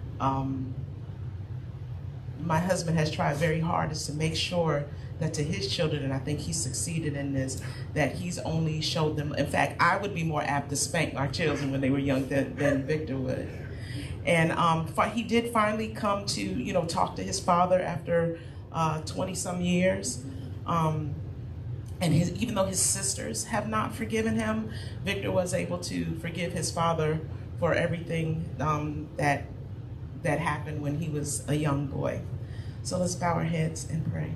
my husband has tried very hard is to make sure that to his children, and I think he succeeded in this, that he's only showed them. In fact, I would be more apt to spank my children when they were young than Victor would. And he did finally come to, you know, talk to his father after 20 some years. And even though his sisters have not forgiven him, Victor was able to forgive his father for everything that happened when he was a young boy. So let's bow our heads and pray.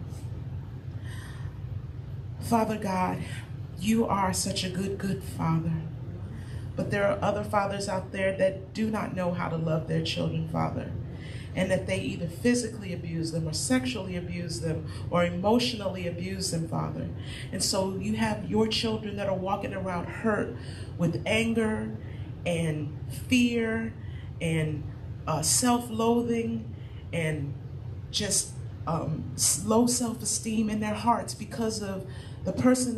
Father God, you are such a good Father. But there are other fathers out there that do not know how to love their children, Father. And that they either physically abuse them or sexually abuse them or emotionally abuse them, Father. And so you have your children that are walking around hurt with anger and fear and self-loathing and just low self-esteem in their hearts because of the person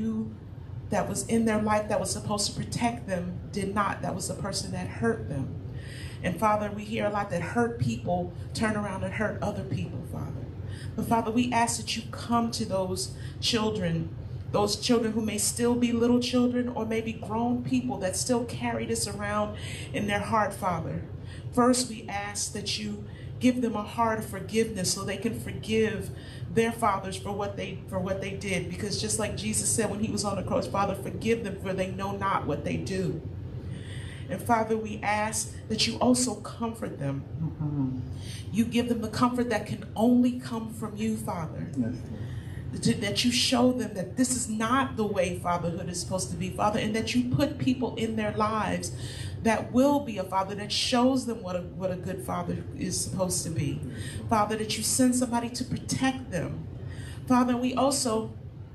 that was in their life that was supposed to protect them did not. That was the person that hurt them. And Father, we hear a lot that hurt people turn around and hurt other people, Father. But Father, we ask that you come to those children who may still be little children or maybe grown people that still carry this around in their heart, Father. First, we ask that you give them a heart of forgiveness so they can forgive their fathers for what they did. Because just like Jesus said when he was on the cross, Father, forgive them for they know not what they do. And Father, we ask that you also comfort them. Mm-hmm. You give them the comfort that can only come from you, Father. Yes. That you show them that this is not the way fatherhood is supposed to be, Father, and that you put people in their lives that will be a father, that shows them what a good father is supposed to be. Father, that you send somebody to protect them. Father, I also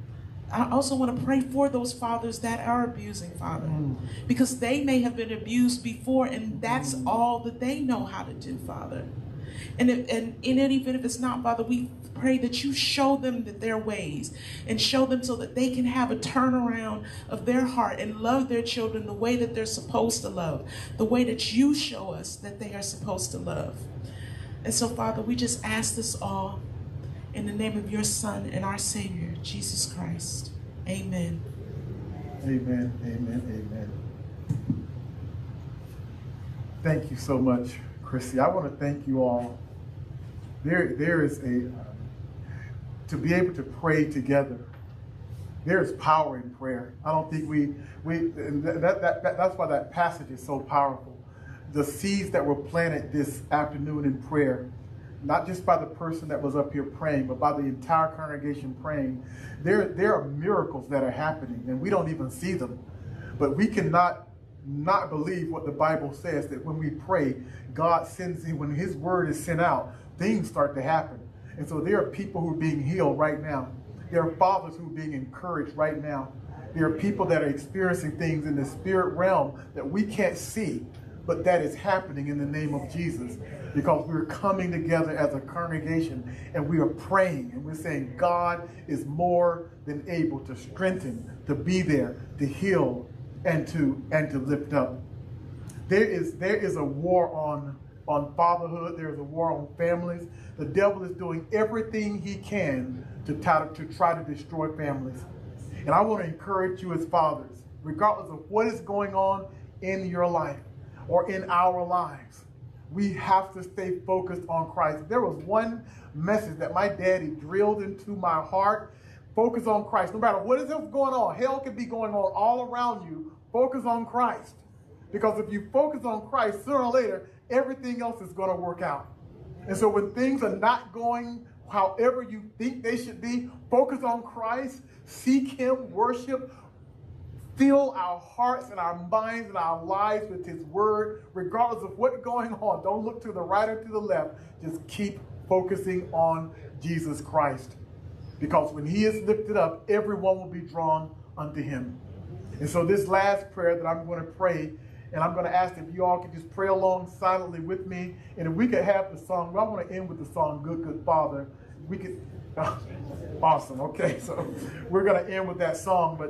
want to pray for those fathers that are abusing, Father, because they may have been abused before and that's all that they know how to do, Father. And even if it's not, Father, we pray that you show them their ways and show them so that they can have a turnaround of their heart and love their children the way that they're supposed to love, the way that you show us that they are supposed to love. And so, Father, we just ask this all in the name of your Son and our Savior, Jesus Christ. Amen. Amen, amen, amen. Thank you so much, Chrissy. I want to thank you all. There is to be able to pray together. There is power in prayer. I don't think that's why that passage is so powerful. The seeds that were planted this afternoon in prayer, not just by the person that was up here praying, but by the entire congregation praying, there are miracles that are happening, and we don't even see them. But we cannot not believe what the Bible says, that when we pray, God sends, when his word is sent out, things start to happen. And so there are people who are being healed right now. There are fathers who are being encouraged right now. There are people that are experiencing things in the spirit realm that we can't see, but that is happening in the name of Jesus, because we're coming together as a congregation and we are praying and we're saying God is more than able to strengthen, to be there, to heal, and to lift up. There is a war on fatherhood. There's a war on families. The devil is doing everything he can to try to destroy families. And I want to encourage you as fathers, regardless of what is going on in your life or in our lives, we have to stay focused on Christ. There was one message that my daddy drilled into my heart: focus on Christ. No matter what is going on, hell could be going on all around you, focus on Christ. Because if you focus on Christ, sooner or later, everything else is going to work out. And so when things are not going however you think they should be, focus on Christ, seek him, worship, fill our hearts and our minds and our lives with his word, regardless of what's going on. Don't look to the right or to the left. Just keep focusing on Jesus Christ. Because when he is lifted up, everyone will be drawn unto him. And so this last prayer that I'm going to pray, and I'm going to ask if you all can just pray along silently with me. And if we could have the song, well, I want to end with the song, Good, Good Father. We could, awesome, okay. So we're going to end with that song. But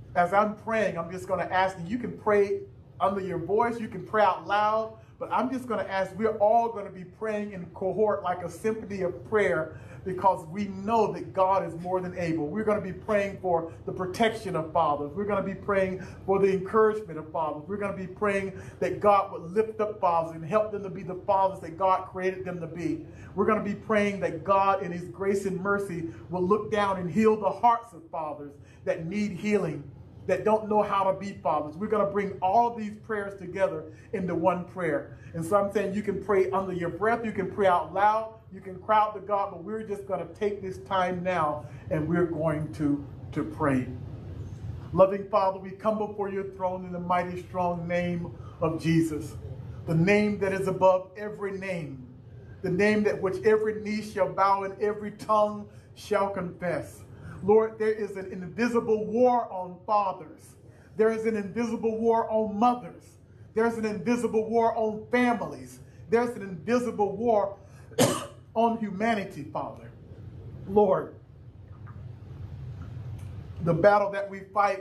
as I'm praying, I'm just going to ask you, you can pray under your voice, you can pray out loud, but I'm just going to ask, we're all going to be praying in cohort like a symphony of prayer, because we know that God is more than able. We're going to be praying for the protection of fathers. We're going to be praying for the encouragement of fathers. We're going to be praying that God would lift up fathers and help them to be the fathers that God created them to be. We're going to be praying that God in his grace and mercy will look down and heal the hearts of fathers that need healing, that don't know how to be fathers. We're going to bring all these prayers together into one prayer. And so I'm saying you can pray under your breath, you can pray out loud, you can cry out to God, but we're just going to take this time now and we're going to pray. Loving Father, we come before your throne in the mighty strong name of Jesus, the name that is above every name, the name that which every knee shall bow and every tongue shall confess. Lord, there is an invisible war on fathers. There is an invisible war on mothers. There's an invisible war on families. There's an invisible war on humanity, Father. Lord, the battle that we fight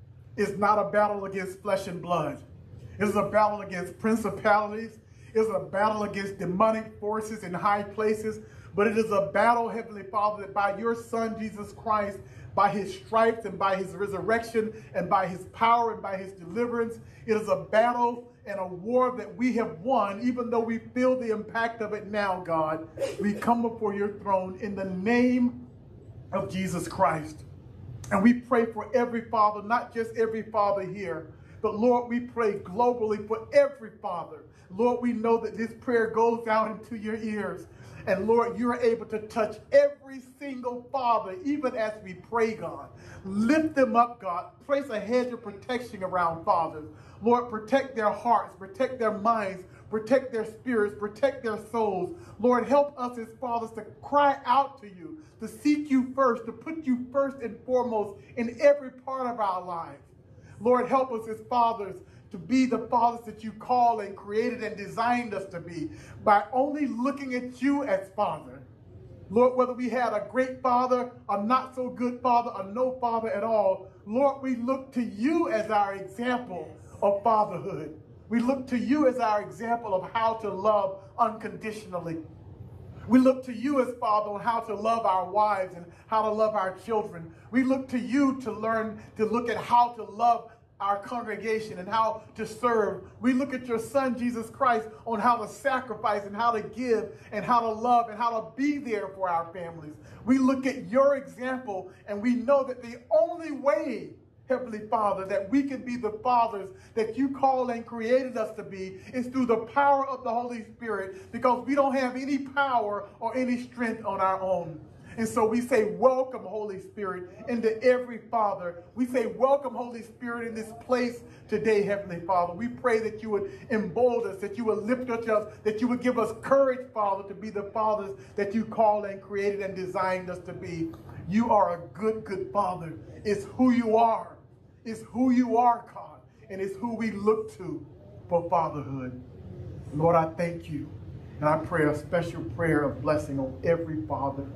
is not a battle against flesh and blood. It's a battle against principalities. It's a battle against demonic forces in high places. But it is a battle, Heavenly Father, that by your Son, Jesus Christ, by his stripes and by his resurrection and by his power and by his deliverance, it is a battle and a war that we have won, even though we feel the impact of it now, God. We come before your throne in the name of Jesus Christ. And we pray for every father, not just every father here, but Lord, we pray globally for every father. Lord, we know that this prayer goes out into your ears. And Lord, you're able to touch every single father, even as we pray, God. Lift them up, God. Place a hedge of protection around fathers. Lord, protect their hearts, protect their minds, protect their spirits, protect their souls. Lord, help us as fathers to cry out to you, to seek you first, to put you first and foremost in every part of our lives. Lord, help us as fathers to be the fathers that you call and created and designed us to be by only looking at you as Father. Lord, whether we had a great father, a not so good father, or no father at all, Lord, we look to you as our example of fatherhood. We look to you as our example of how to love unconditionally. We look to you as Father on how to love our wives and how to love our children. We look to you to learn to look at how to love our congregation and how to serve. We look at your Son, Jesus Christ, on how to sacrifice and how to give and how to love and how to be there for our families. We look at your example and we know that the only way, Heavenly Father, that we can be the fathers that you call and created us to be is through the power of the Holy Spirit, because we don't have any power or any strength on our own. And so we say, welcome, Holy Spirit, into every father. We say, welcome, Holy Spirit, in this place today, Heavenly Father. We pray that you would embolden us, that you would lift us up, that you would give us courage, Father, to be the fathers that you called and created and designed us to be. You are a good, good Father. It's who you are. It's who you are, God, and it's who we look to for fatherhood. Lord, I thank you, and I pray a special prayer of blessing on every father.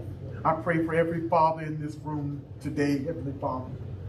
I pray for every father in this room today, Heavenly Father.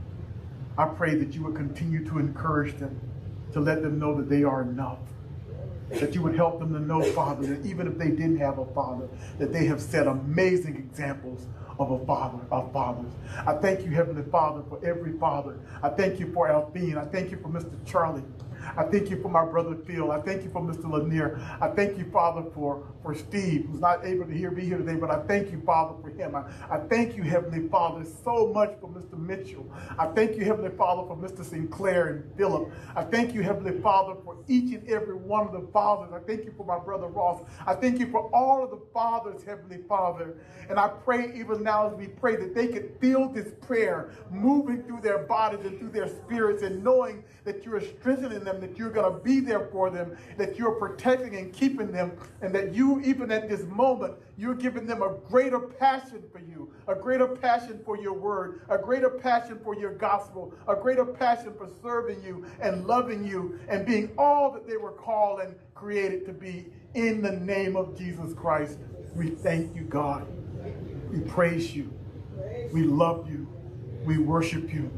I pray that you would continue to encourage them, to let them know that they are enough, that you would help them to know, Father, that even if they didn't have a father, that they have set amazing examples of a father, of fathers. I thank you, Heavenly Father, for every father. I thank you for Alphine. I thank you for Mr. Charlie. I thank you for my brother Phil. I thank you for Mr. Lanier. I thank you, Father, for Steve, who's not able to be here today, but I thank you, Father, for him. I thank you, Heavenly Father, so much for Mr. Mitchell. I thank you, Heavenly Father, for Mr. Sinclair and Philip. I thank you, Heavenly Father, for each and every one of the fathers. I thank you for my brother Ross. I thank you for all of the fathers, Heavenly Father. And I pray even now as we pray that they could feel this prayer moving through their bodies and through their spirits, and knowing that you are strengthening them, that you're going to be there for them, that you're protecting and keeping them, and that you, even at this moment, you're giving them a greater passion for you, a greater passion for your word, a greater passion for your gospel, a greater passion for serving you and loving you and being all that they were called and created to be. In the name of Jesus Christ, we thank you, God. We praise you. We love you. We worship you.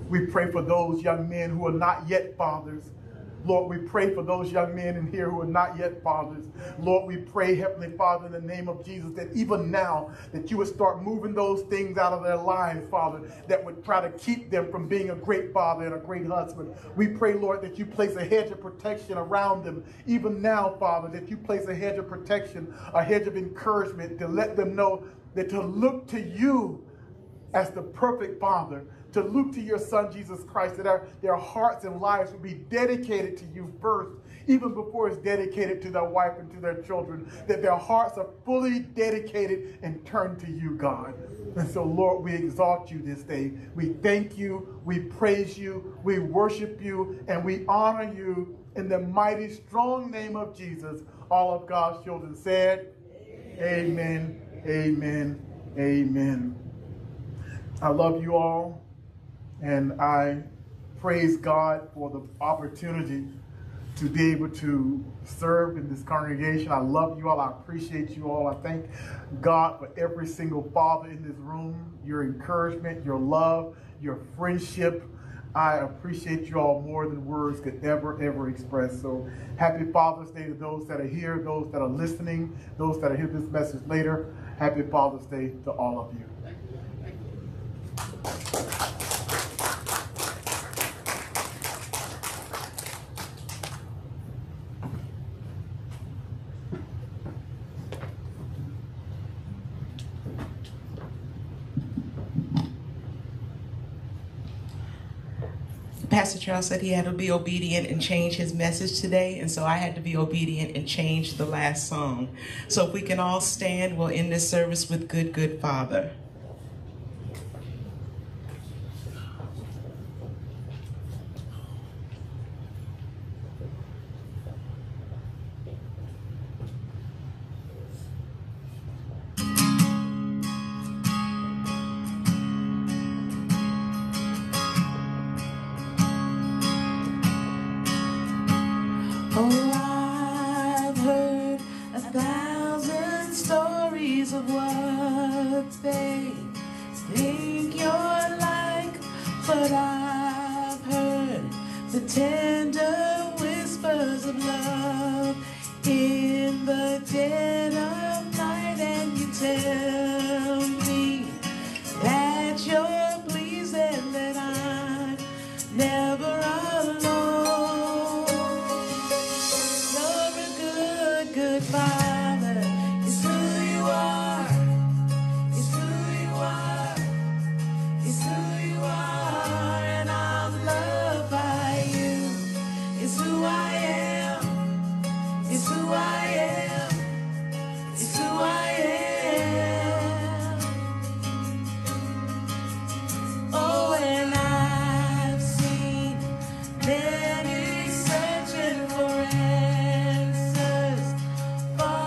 We pray for those young men who are not yet fathers. Lord, we pray for those young men in here who are not yet fathers. Lord, we pray, Heavenly Father, in the name of Jesus, that even now, that you would start moving those things out of their lives, Father, that would try to keep them from being a great father and a great husband. We pray, Lord, that you place a hedge of protection around them. Even now, Father, that you place a hedge of protection, a hedge of encouragement to let them know that to look to you as the perfect Father, to look to your Son, Jesus Christ, that their hearts and lives would be dedicated to you first, even before it's dedicated to their wife and to their children, that their hearts are fully dedicated and turned to you, God. And so, Lord, we exalt you this day. We thank you, we praise you, we worship you, and we honor you in the mighty, strong name of Jesus. All of God's children said, amen, amen, amen. I love you all. And I praise God for the opportunity to be able to serve in this congregation. I love you all. I appreciate you all. I thank God for every single father in this room, your encouragement, your love, your friendship. I appreciate you all more than words could ever express. So happy Father's Day to those that are here, those that are listening, those that are hear this message later. Happy Father's Day to all of you. Pastor Charles said he had to be obedient and change his message today, and so I had to be obedient and change the last song. So if we can all stand, we'll end this service with Good, Good Father. Oh, I've heard 1,000 stories of what they think you're like, but I've heard the tender whispers of love in the dead of night, and you tell me that you're pleased and that I'm never alone. Good Father, it's who you are, it's who you are, it's who you are, and I'm loved by you. It's who I am, it's who I am, it's who I am. Oh, and I've seen many searching for answers, far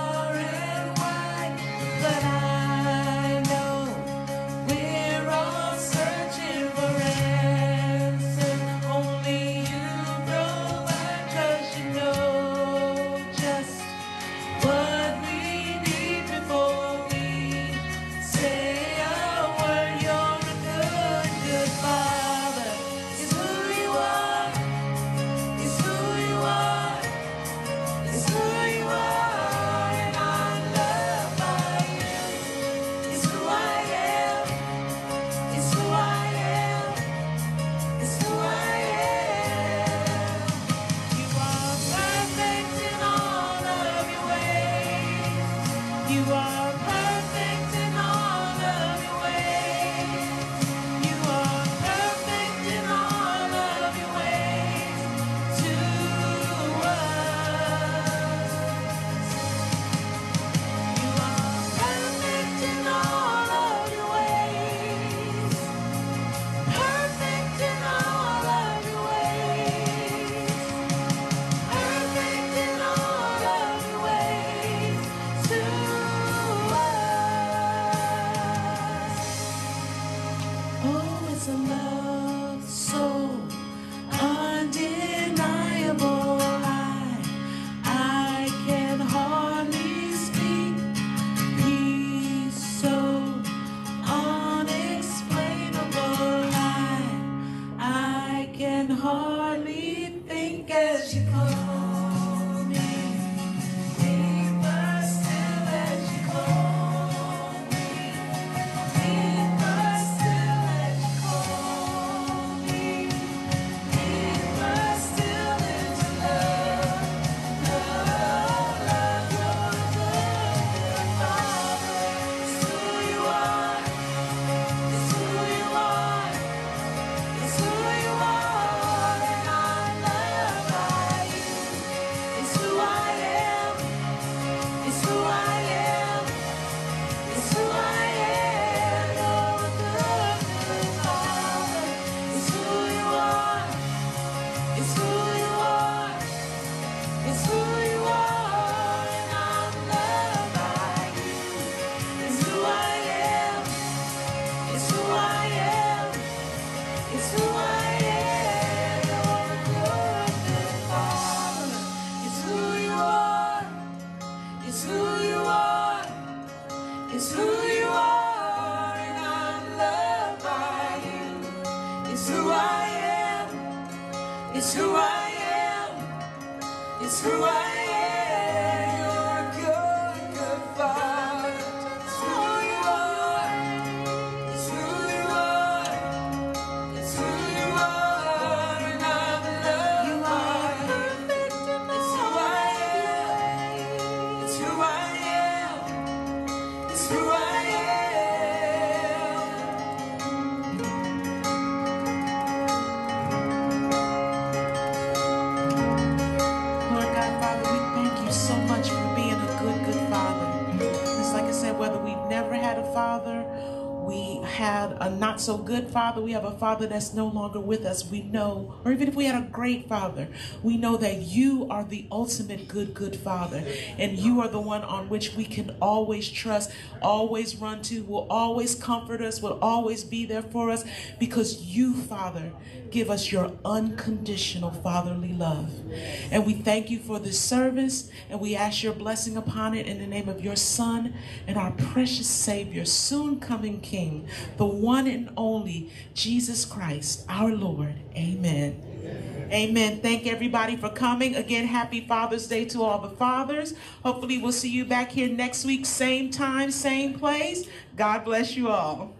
It's who I am. You're a good, good Father. It's who you are. It's who you are. It's who you are. And I'm loved by you. It's who I am. It's who I am. It's who I am. Lord God, Father, we thank you so much for being a good, good Father. Just like I said, whether we've never had a father, we had a not so good father, we have a father that's no longer with us, we know, or even if we had a great father, we know that you are the ultimate good, good Father. And you are the one on which we can always trust, always run to, will always comfort us, will always be there for us, because you, Father, give us your unconditional fatherly love. And we thank you for this service, and we ask your blessing upon it in the name of your Son and our precious Savior, soon coming King, the one and only Jesus Christ, our Lord. Amen. Amen. Thank everybody for coming. Again, happy Father's Day to all the fathers. Hopefully we'll see you back here next week, same time, same place. God bless you all.